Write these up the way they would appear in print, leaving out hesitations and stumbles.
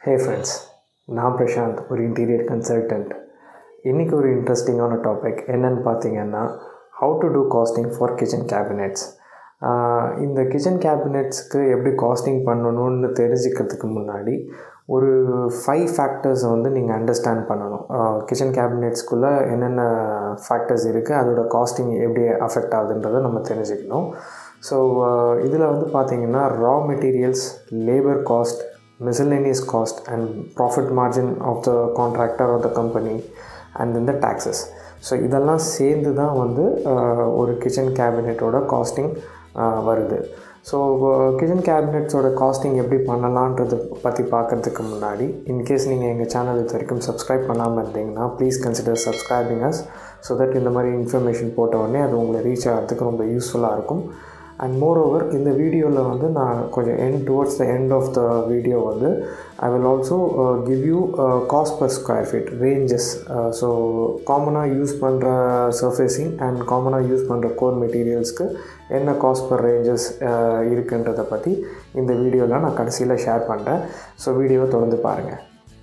Hey friends, நான் பிரசாந்த் ஒரு interior consultant. இன்றைக்கி ஒரு இன்ட்ரெஸ்டிங்கான டாபிக் என்னென்னு பார்த்தீங்கன்னா how to do costing for kitchen cabinets. இந்த கிச்சன் கேபினெட்ஸ்க்கு எப்படி காஸ்டிங் பண்ணணும்னு தெரிஞ்சுக்கிறதுக்கு முன்னாடி ஒரு 5 ஃபேக்டர்ஸை வந்து நீங்கள் அண்டர்ஸ்டாண்ட் பண்ணணும். கிச்சன் கேபினெட்ஸ்குள்ளே என்னென்ன ஃபேக்டர்ஸ் இருக்குது, அதோட காஸ்டிங் எப்படி அஃபெக்ட் ஆகுதுன்றதை நம்ம தெரிஞ்சுக்கணும். ஸோ இதில் வந்து பார்த்திங்கன்னா raw materials, labour cost, miscellaneous cost and profit margin of the contractor or the company and then the taxes. So இதெல்லாம் சேர்ந்து தான் வந்து ஒரு கிச்சன் கேபினெட்டோட காஸ்டிங் வருது. ஸோ கிச்சன் கேபினெட்ஸோட காஸ்டிங் எப்படி பண்ணலான்றதை பற்றி பார்க்குறதுக்கு முன்னாடி இன்கேஸ் நீங்கள் எங்கள் சேனல் இது வரைக்கும் சப்ஸ்கிரைப் பண்ணாமல் இருந்தீங்கன்னா please consider subscribing us so that இந்த மாதிரி இன்ஃபர்மேஷன் போட்ட உடனே அது உங்களை ரீச் ஆகிறதுக்கு ரொம்ப யூஸ்ஃபுல்லாக இருக்கும். அண்ட் மோரோவர் இந்த வீடியோவில் வந்து நான் கொஞ்சம் towards the end of the video வந்து I will also give you cost per square feet ranges. So காமனாக யூஸ் பண்ணுற சர்ஃபேசிங் அண்ட் காமனாக யூஸ் பண்ணுற கோர் மெட்டீரியல்ஸ்க்கு என்ன காஸ்ட் பர் ரேஞ்சஸ் இருக்குன்றதை பற்றி இந்த வீடியோவில் நான் கடைசியில் ஷேர் பண்ணுறேன். ஸோ வீடியோவை தொடர்ந்து பாருங்கள்.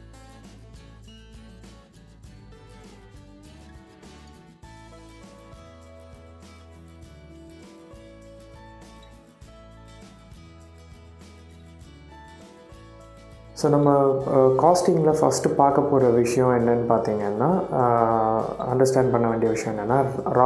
ஸோ நம்ம காஸ்டிங்கில் ஃபஸ்ட்டு பார்க்க போகிற விஷயம் என்னென்னு பார்த்தீங்கன்னா, அண்டர்ஸ்டாண்ட் பண்ண வேண்டிய விஷயம் என்னென்னா ரா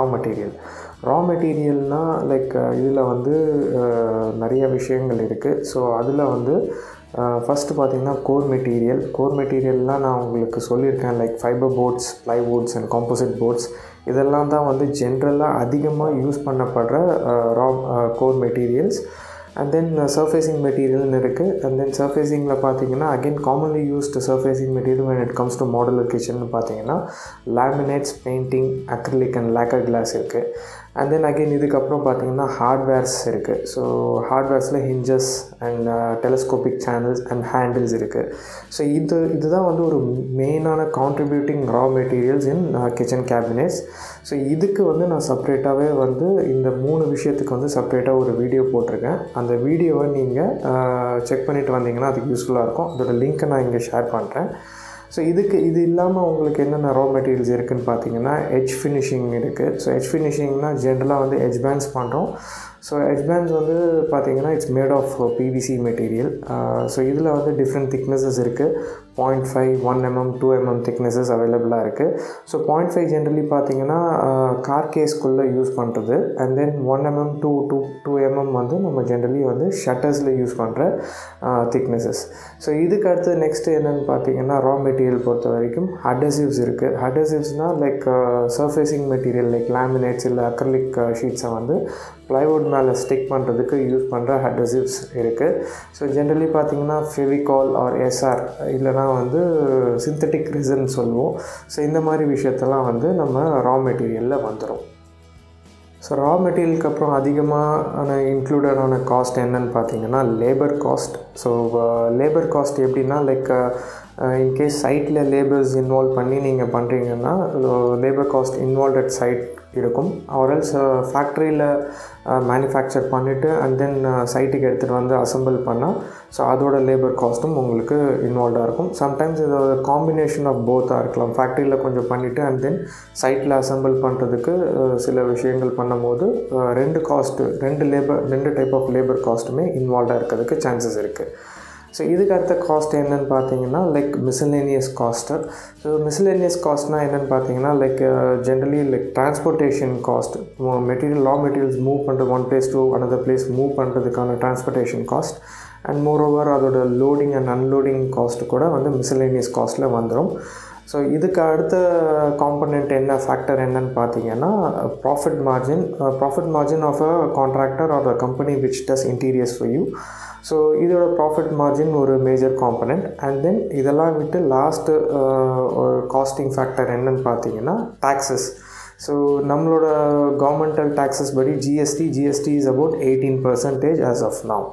மெட்டீரியல்னால் லைக் இதில் வந்து நிறைய விஷயங்கள் இருக்குது. ஸோ அதில் வந்து ஃபஸ்ட்டு பார்த்திங்கன்னா கோர் மெட்டீரியல்லாம் நான் உங்களுக்கு சொல்லியிருக்கேன். Like fibre boards, plywoods and composite boards இதெல்லாம் தான் வந்து ஜென்ரலாக அதிகமாக யூஸ் பண்ணப்படுற raw core materials. And then surfacing material இருக்குது. And then surfacingல பார்த்தீங்கன்னா again commonly used surfacing material when it comes to modular kitchen பார்த்தீங்கன்னா laminates, painting, acrylic and lacquer glass இருக்குது. And then again இதுக்கப்புறம் பார்த்தீங்கன்னா ஹார்ட்வேர்ஸ் இருக்குது. So ஹார்ட்வேர்ஸில் hinges and telescopic channels and handles இருக்குது. ஸோ இதுதான் வந்து ஒரு மெயினான contributing raw materials in kitchen cabinets. So இதுக்கு வந்து நான் செப்ரேட்டாகவே வந்து இந்த 3 விஷயத்துக்கு வந்து செப்ரேட்டாக ஒரு வீடியோ போட்டிருக்கேன். அந்த வீடியோவை நீங்கள் செக் பண்ணிவிட்டு வந்தீங்கன்னா அதுக்கு யூஸ்ஃபுல்லாக இருக்கும். அதோட லிங்க்கை நான் இங்கே ஷேர் பண்ணுறேன். ஸோ இது இல்லாமல் உங்களுக்கு என்னென்ன ரா மெட்டீரியல்ஸ் இருக்குதுன்னு பார்த்தீங்கன்னா எட்ஜ் ஃபினிஷிங் இருக்குது. ஸோ எட்ஜ் ஃபினிஷிங்னால் ஜென்ரலாக வந்து எட்ஜ் பேண்ட்ஸ் பண்ணுறோம். ஸோ எட்ஜ் பேண்ட்ஸ் வந்து பார்த்திங்கன்னா it's made of PVC material. So இதில் வந்து டிஃப்ரெண்ட் திக்னஸஸ் இருக்குது. 0.5, 1 mm, 2 mm திக்னஸஸ் அவைலபிளாக இருக்குது. ஸோ 0.5 ஜென்ரலி பார்த்திங்கன்னா கார் கேஸ்க்குள்ளே யூஸ் பண்ணுறது. And then 1 mm to 2 mm வந்து நம்ம ஜென்ரலி வந்து ஷட்டர்ஸில் யூஸ் பண்ணுற திக்னஸஸ். ஸோ இதுக்கு அடுத்து நெக்ஸ்ட்டு என்னென்னு பார்த்தீங்கன்னா ரா மெட்டீரியல் பொறுத்த வரைக்கும் அடசிவ்ஸ் இருக்குது. அடசிவ்ஸ்னால் like surfacing material like laminates இல்லை அக்ரிலிக் ஷீட்ஸை வந்து ப்ளைவுட் மேலே ஸ்டிக் பண்ணுறதுக்கு யூஸ் பண்ணுற அடசிவ்ஸ் இருக்குது. ஸோ ஜென்ரலி பார்த்திங்கன்னா ஃபெவிகால் ஆர் எஸ்ஆர் இல்லைனா வந்து சிந்தட்டிக் ரெசின் சொல்லுவோம். ஸோ இந்த மாதிரி விஷயத்தெல்லாம் வந்து நம்ம ரா மெட்டீரியலில் வந்துடும். ஸோ ரா மெட்டீரியலுக்கு அப்புறம் அதிகமான இன்க்ளூடடான காஸ்ட் என்னன்னு பார்த்தீங்கன்னா labour cost. So labour cost எப்படின்னா லைக் இன்கேஸ் சைட்டில் லேபர்ஸ் இன்வால்வ் பண்ணி நீங்கள் பண்ணுறீங்கன்னா labour cost involve at site இருக்கும். ஆர்எல்ஸ் ஃபேக்ட்ரியில் மேனுஃபேக்சர் பண்ணிவிட்டு அண்ட் தென் சைட்டுக்கு எடுத்துகிட்டு வந்து அசம்பிள் பண்ணால் ஸோ அதோட லேபர் காஸ்ட்டும் உங்களுக்கு இன்வால்வாக இருக்கும். சம்டைம்ஸ் இது ஒரு காம்பினேஷன் ஆஃப் போத்தாக இருக்கலாம். ஃபேக்ட்ரியில் கொஞ்சம் பண்ணிவிட்டு அண்ட் தென் சைட்டில் அசம்பிள் பண்ணுறதுக்கு சில விஷயங்கள் பண்ணும்போது ரெண்டு டைப் ஆஃப் லேபர் காஸ்ட்டுமே இன்வால்வாக இருக்கிறதுக்கு சான்சஸ் இருக்குது. ஸோ இதுக்கு அடுத்த காஸ்ட் என்னென்னு பார்த்தீங்கன்னா like miscellaneous cost. So miscellaneous காஸ்ட்னால் என்னென்னு பார்த்தீங்கன்னா like generally like transportation cost, raw materials move பண்ணுறது one place to another place move பண்ணுறதுக்கான டிரான்ஸ்போர்ட்டேஷன் காஸ்ட் அண்ட் மோரோவர் அதோட லோடிங் அண்ட் அன்லோடிங் காஸ்ட்டு கூட வந்து மிஸ்சலேனியஸ் காஸ்ட்டில் வந்துடும். ஸோ இதுக்கு அடுத்த காம்பனண்ட் ஃபேக்டர் என்னன்னு பார்த்தீங்கன்னா profit margin of a contractor or a company which does interiors for you. So இதோட ப்ராஃபிட் மார்ஜின் ஒரு மேஜர் காம்பனண்ட். அண்ட் தென் இதெல்லாம் விட்டு லாஸ்ட்டு காஸ்டிங் ஃபேக்டர் என்னன்னு பார்த்தீங்கன்னா டாக்ஸஸ். ஸோ நம்மளோட கவர்மெண்டல் டாக்ஸஸ் படி GST is about 18% as of now.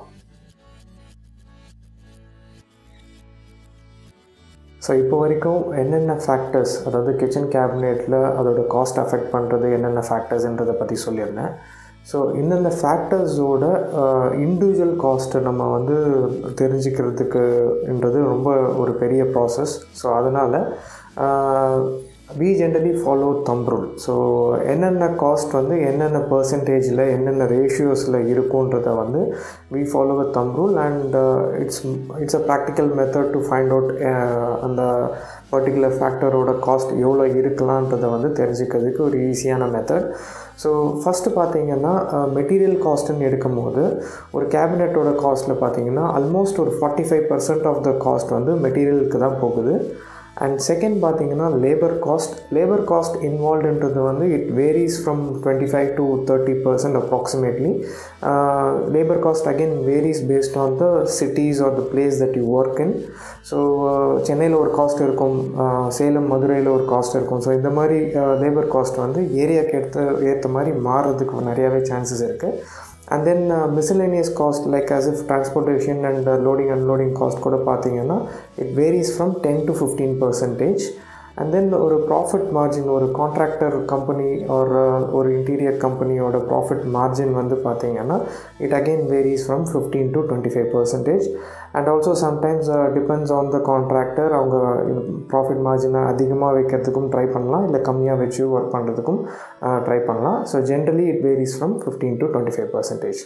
So இப்போ வரைக்கும் என்னென்ன ஃபேக்டர்ஸ், அதாவது கிச்சன் கேபினெட்டில் அதோட காஸ்ட் அஃபெக்ட் பண்ணுறது என்னென்ன ஃபேக்டர்ஸ்ன்றதை பற்றி சொல்லியிருந்தேன். ஸோ இந்தந்த ஃபேக்டர்ஸோட இண்டிவிஜுவல் காஸ்ட்டை நம்ம வந்து தெரிஞ்சுக்கிறதுக்குன்றது ரொம்ப ஒரு பெரிய ப்ராசஸ். ஸோ அதனால் we generally follow thumb rule. ஸோ என்னென்ன காஸ்ட் வந்து என்னென்ன பர்சன்டேஜில் என்னென்ன ரேஷியோஸில் இருக்குன்றதை வந்து we follow a thumb rule and it's a practical method to find out அந்த பர்டிகுலர் ஃபேக்டரோட காஸ்ட் எவ்வளோ இருக்கலான்றதை வந்து தெரிஞ்சுக்கிறதுக்கு ஒரு ஈஸியான மெத்தட். ஸோ ஃபஸ்ட்டு பார்த்திங்கன்னா மெட்டீரியல் காஸ்ட்டுன்னு எடுக்கும் போது ஒரு கேபினெட்டோட காஸ்ட்டில் பார்த்திங்கன்னா ஆல்மோஸ்ட் ஒரு 45% ஆஃப் த காஸ்ட் வந்து மெட்டீரியலுக்கு தான் போகுது. அண்ட் செகண்ட் பார்த்திங்கன்னா லேபர் காஸ்ட் இன்வால்வ்டுன்றது வந்து it varies from 25 to 30% approximately. Labour cost again varies based on the cities or the place that you work in. So சென்னையில் ஒரு காஸ்ட் இருக்கும், சேலம் மதுரையில் ஒரு காஸ்ட் இருக்கும். ஸோ இந்த மாதிரி லேபர் காஸ்ட் வந்து ஏரியாவுக்கு ஏற்ற மாதிரி மாறுறதுக்கு நிறையாவே சான்சஸ் இருக்குது. And then miscellaneous cost like as if transportation and loading unloading cost கூட பார்த்தீங்கன்னா it varies from 10 to 15%. And then ஒரு ப்ராஃபிட் மார்ஜின் ஒரு கான்ட்ராக்டர் கம்பெனி ஒரு இன்டீரியர் கம்பெனியோட ப்ராஃபிட் மார்ஜின் வந்து பார்த்தீங்கன்னா it again varies from 15 to 25%. And also sometimes depends on the contractor. அவங்க profit மார்ஜினை அதிகமாக வைக்கிறதுக்கும் ட்ரை பண்ணலாம், இல்லை கம்மியாக வச்சு ஒர்க் பண்ணுறதுக்கும் ட்ரை பண்ணலாம். So generally it varies from 15 to 25%.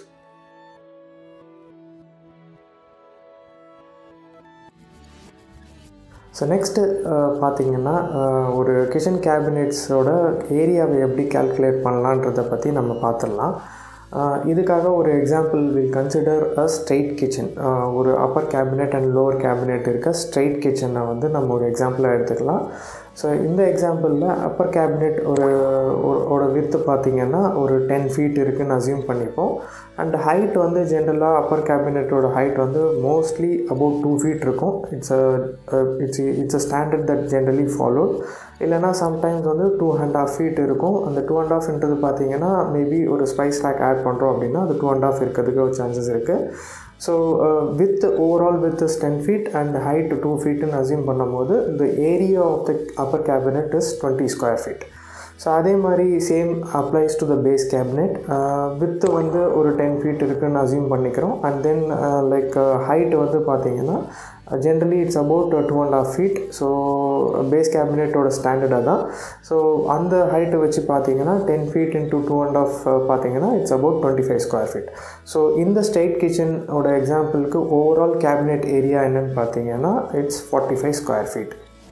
So next பார்த்திங்கன்னா ஒரு கிச்சன் கேபினெட்ஸோட ஏரியாவை எப்படி கால்குலேட் பண்ணலான்றதை பற்றி நம்ம பார்த்துடலாம். இதுக்காக ஒரு example will consider a straight kitchen. ஒரு upper cabinet and lower cabinet இருக்க ஸ்ட்ரெயிட் கிச்சனை வந்து நம்ம ஒரு எக்ஸாம்பிளாக எடுத்துக்கலாம். ஸோ இந்த எக்ஸாம்பிளில் அப்பர் கேபினெட் ஒரு வித்து பார்த்திங்கன்னா ஒரு 10 feet இருக்குதுன்னு அசியூம் பண்ணிப்போம். அண்ட் ஹைட் வந்து ஜென்ரலாக அப்பர் கேபினெட்டோட ஹைட் வந்து மோஸ்ட்லி அபவுட் 2 feet இருக்கும். It's a standard that generally followed. இல்லைனா சம்டைம்ஸ் வந்து 2.5 feet இருக்கும். அந்த 2.5ன்றது பார்த்திங்கன்னா மேபி ஒரு ஸ்பைஸ் ரேக் ஆட் பண்ணுறோம் அப்படின்னா அது 2.5 இருக்கிறதுக்கு ஒரு சான்சஸ் இருக்குது. So overall width is 10 feet and height 2 feetன்னு அசியூம் பண்ணும்போது the area of the upper cabinet is 20 square feet. So அதே மாதிரி same applies to the base cabinet. Width வந்து ஒரு 10 feet இருக்குதுன்னு அசியூம் பண்ணிக்கிறோம். அண்ட் தென் லைக் ஹைட் வந்து பார்த்திங்கன்னா generally it's about 2.5 feet. So base கேபினெட்டோட ஸ்டாண்டர்டாக தான். ஸோ அந்த ஹைட்டை வச்சு பார்த்திங்கன்னா 10 feet into 2.5 பார்த்திங்கன்னா it's about 25 square feet. So இந்த ஸ்ட்ரெயிட் கிச்சனோட எக்ஸாம்பிளுக்கு ஓவரால் கேபினெட் ஏரியா என்னென்னு பார்த்திங்கன்னா it's 45 square feet.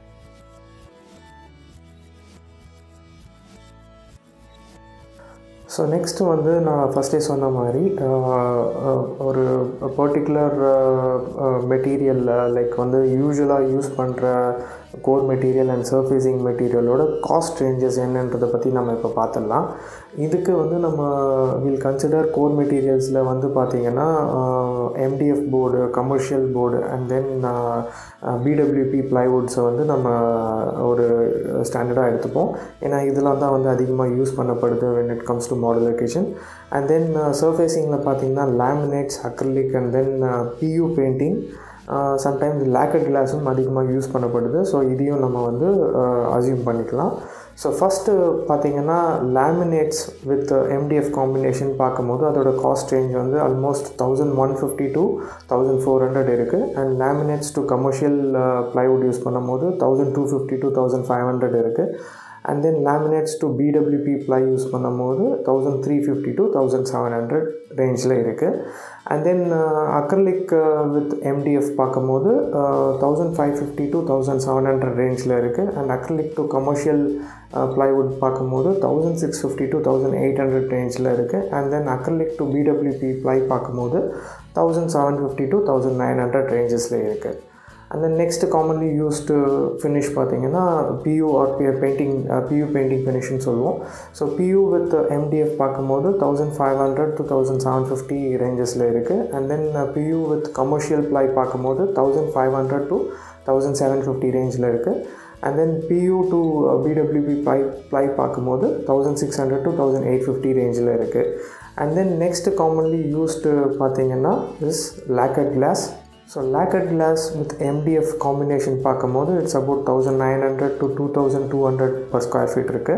So next வந்து நான் ஃபஸ்ட்டே சொன்ன மாதிரி ஒரு பர்டிகுலர் மெட்டீரியலில் லைக் வந்து யூஸ்வலாக யூஸ் பண்ணுற கோர் மெட்டீரியல் அண்ட் சர்ஃபேசிங் மெட்டீரியலோட காஸ்ட் ரேஞ்சஸ் என்னன்றதை பற்றி நம்ம இப்போ பார்த்துடலாம். இதுக்கு வந்து நம்ம வில் கன்சிடர் கோர் மெட்டீரியல்ஸில் வந்து பார்த்திங்கன்னா MDF board, commercial board and then BWP ப்ளைவுட்ஸை வந்து நம்ம ஒரு ஸ்டாண்டர்டாக எடுத்துப்போம். ஏன்னா இதெல்லாம் தான் வந்து அதிகமாக யூஸ் பண்ணப்படுது when it comes to modular kitchen. And then சர்ஃபேசிங்கில் பார்த்திங்கன்னா laminates, acrylic and then PU painting, sometimes lacquered கிளாஸும் அதிகமாக யூஸ் பண்ணப்படுது. ஸோ இதையும் நம்ம வந்து அசியூம் பண்ணிக்கலாம். ஸோ ஃபஸ்ட்டு பார்த்திங்கன்னா லேமினேட்ஸ் வித் MDF காம்பினேஷன் பார்க்கும்போது அதோட காஸ்ட் ரேஞ்ச் வந்து ஆல்மோஸ்ட் 1150 to 1400 இருக்குது. And laminates to commercial plywood use பண்ணும்போது 1250 to 1500 இருக்குது. And then laminates to BWP ply use பண்ணும்போது 1350 to 1700 ரேஞ்சில் இருக்குது. And then acrylic with MDF பார்க்கும்போது 1550 to 1700 ரேஞ்சில் இருக்குது. And acrylic to commercial plywood பார்க்கும்போது 1650 to 1800 ரேஞ்சில் இருக்குது. And then acrylic to BWP ply பார்க்கும்போது 1750 to 1900 ரேஞ்சஸில் இருக்குது. And then next commonly used finish பார்த்திங்கன்னா PU ஆர் PU பெயிண்டிங் ஃபினிஷ்னு சொல்லுவோம். ஸோ PU வித் MDF பார்க்கும்போது 1500 to 1750 ரேஞ்சஸில் இருக்குது. And then PU with commercial ply பார்க்கும்போது 1500 to 1750 ரேஞ்சில் இருக்குது. And then PU to BWP ply பார்க்கும்போது 1600 to 1850 ரேஞ்சில் இருக்குது. And then next commonly used பார்த்திங்கன்னா is lacquered glass. So lacquered glass with MDF combination பார்க்கும்போது it's about 1900 to 2200 per square feet இருக்குது.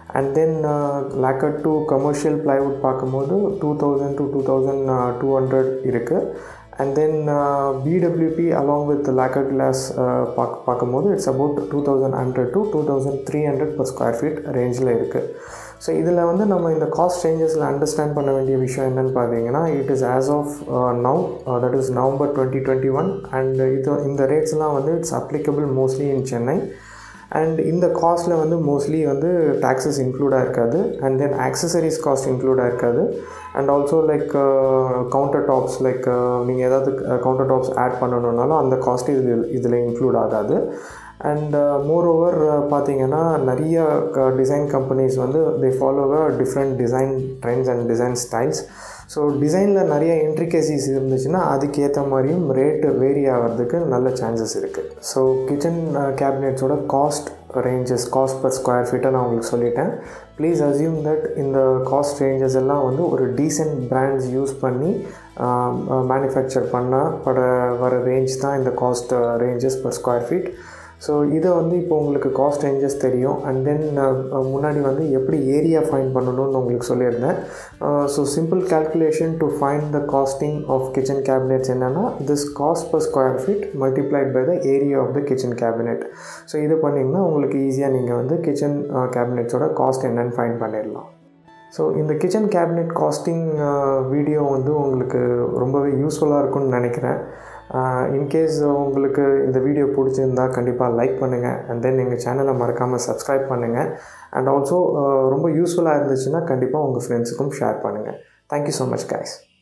And then lacquered to commercial plywood பார்க்கும்போது 2000 to 2200 இருக்குது. And then BWP along with lacquered glass பார்க்கும்போது it's about 2100 to 2300 per square feet ரேஞ்சில் இருக்குது. So இதில் வந்து நம்ம இந்த காஸ்ட் சேஞ்சஸில் அண்டர்ஸ்டாண்ட் பண்ண வேண்டிய விஷயம் என்னென்னு பார்த்தீங்கன்னா, it is as of now, that is November 2021. And இந்த ரேட்ஸ்லாம் வந்து it's applicable mostly in Chennai. And இந்த காஸ்ட்டில் வந்து மோஸ்ட்லி வந்து டாக்ஸஸ் இன்க்ளூடாக இருக்காது. அண்ட் தென் ஆக்சசரிஸ் காஸ்ட் இன்க்ளூடாக இருக்காது. And also like counter tops, like நீங்கள் ஏதாவது கவுண்டர் டாப்ஸ் ஆட் பண்ணணுன்னாலும் அந்த காஸ்ட் இதில் இன்க்ளூட் ஆகாது. அண்ட் மோரோவர் பார்த்திங்கன்னா நிறைய டிசைன் கம்பெனிஸ் வந்து they follow different design trends and design styles. So டிசைனில் நிறைய இன்ட்ரிகேசிஸ் இருந்துச்சுன்னா அதுக்கேற்ற மாதிரியும் ரேட்டு வேரி ஆகிறதுக்கு நல்ல சான்சஸ் இருக்குது. ஸோ கிச்சன் கேபினெட்ஸோட cost ranges, cost per square ஃபீட்டை நான் உங்களுக்கு சொல்லிட்டேன். ப்ளீஸ் அஸ்யூம் தட் இந்த காஸ்ட் ரேஞ்சஸ் எல்லாம் வந்து ஒரு டீசென்ட் பிராண்ட்ஸ் யூஸ் பண்ணி மேனுஃபேக்சர் பண்ண வர ரேஞ்ச் தான் இந்த cost ranges per square feet. So இதை வந்து இப்போ உங்களுக்கு காஸ்ட் ரேஞ்சஸ் தெரியும். அண்ட் தென் முன்னாடி வந்து எப்படி ஏரியா ஃபைண்ட் பண்ணணும்னு உங்களுக்கு சொல்லியிருந்தேன். So simple calculation to find the costing of kitchen cabinets என்னென்னா, this cost per square feet multiplied by the area of the kitchen cabinet. So இது பண்ணிங்கன்னா உங்களுக்கு ஈஸியாக நீங்கள் வந்து கிச்சன் கேபினெட்ஸோட காஸ்ட் என்னென்னு ஃபைண்ட் பண்ணிடலாம். ஸோ இந்த கிச்சன் கேபினெட் காஸ்டிங் வீடியோ வந்து உங்களுக்கு ரொம்பவே யூஸ்ஃபுல்லாக இருக்கும்னு நினைக்கிறேன். இன்கேஸ் உங்களுக்கு இந்த வீடியோ பிடிச்சிருந்தால் கண்டிப்பாக லைக் பண்ணுங்கள். அண்ட் தென் எங்கள் சேனலை மறக்காமல் சப்ஸ்கிரைப் பண்ணுங்கள். அண்ட் ஆல்சோ ரொம்ப யூஸ்ஃபுல்லாக இருந்துச்சுன்னா கண்டிப்பாக உங்கள் ஃப்ரெண்ட்ஸுக்கும் ஷேர் பண்ணுங்கள். Thank you so much guys.